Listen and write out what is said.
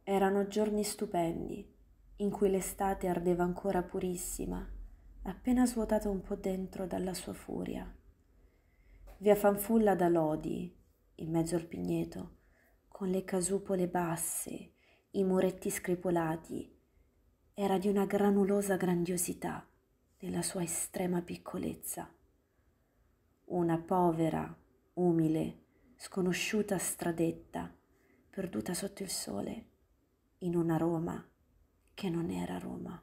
Erano giorni stupendi, in cui l'estate ardeva ancora purissima, appena svuotata un po' dentro dalla sua furia. Via Fanfulla da Lodi, in mezzo al Pigneto, con le casupole basse, i muretti screpolati, era di una granulosa grandiosità nella sua estrema piccolezza. Una povera, umile, sconosciuta stradetta, perduta sotto il sole, in una Roma che non era Roma.